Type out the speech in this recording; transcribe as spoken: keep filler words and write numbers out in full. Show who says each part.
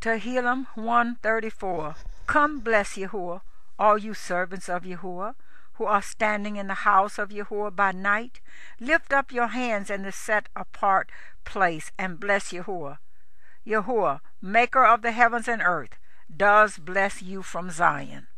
Speaker 1: Tehillim one thirty-four. Come, bless Yahuwah, all you servants of Yahuwah, who are standing in the house of Yahuwah by night. Lift up your hands in the set apart place and bless Yahuwah. Yahuwah, maker of the heavens and earth, does bless you from Zion.